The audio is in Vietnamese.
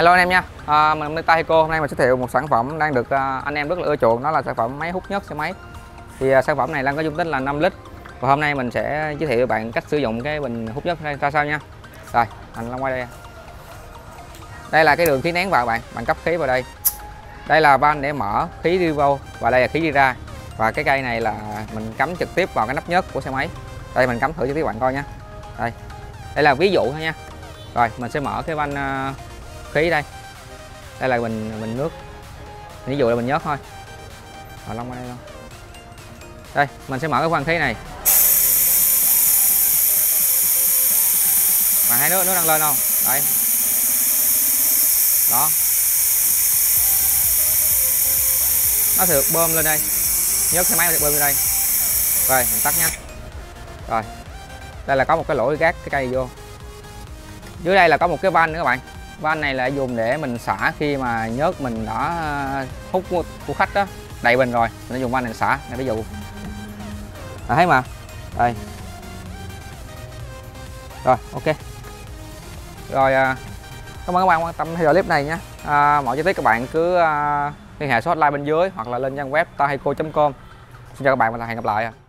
Hello anh em nha, mình là Taheco. Hôm nay mình giới thiệu một sản phẩm đang được anh em rất là ưa chuộng, đó là sản phẩm máy hút nhớt xe máy. Thì sản phẩm này đang có dung tích là 5 lít. Và hôm nay mình sẽ giới thiệu với bạn cách sử dụng cái bình hút nhớt ra sao nha. Rồi, anh Long quay đây. Đây là cái đường khí nén vào bạn cấp khí vào đây. Đây là van để mở khí đi vô và đây là khí đi ra. Và cái cây này là mình cắm trực tiếp vào cái nắp nhớt của xe máy. Đây mình cắm thử cho các bạn coi nha. Đây là ví dụ thôi nha. Rồi mình sẽ mở cái van khí đây. Đây là bình nước, ví dụ là bình nhớt thôi. Rồi Long qua đây luôn. Đây mình sẽ mở cái van khí này. Bạn thấy nước đang lên không? Đây. Đó. Nó sẽ được bơm lên đây. Nhớt xe máy được bơm lên đây. Rồi mình tắt nha. Rồi. Đây là có một cái lỗ gác cái cây vô. Dưới đây là có một cái van nữa các bạn. Van này là dùng để mình xả khi mà nhớt mình đã hút của khách đó đầy bình rồi, mình dùng van này xả. Này ví dụ thấy mà đây. Rồi ok. Rồi cảm ơn các bạn quan tâm theo dõi clip này nhé. Mọi chi tiết các bạn cứ liên hệ số hotline bên dưới hoặc là lên trang web taheco.com. Xin chào các bạn và hẹn gặp lại.